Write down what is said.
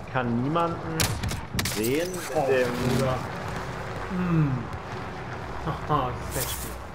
kann niemanden sehen. Oh, Mit dem Bruder. Hm. Haha, das ist echt gut.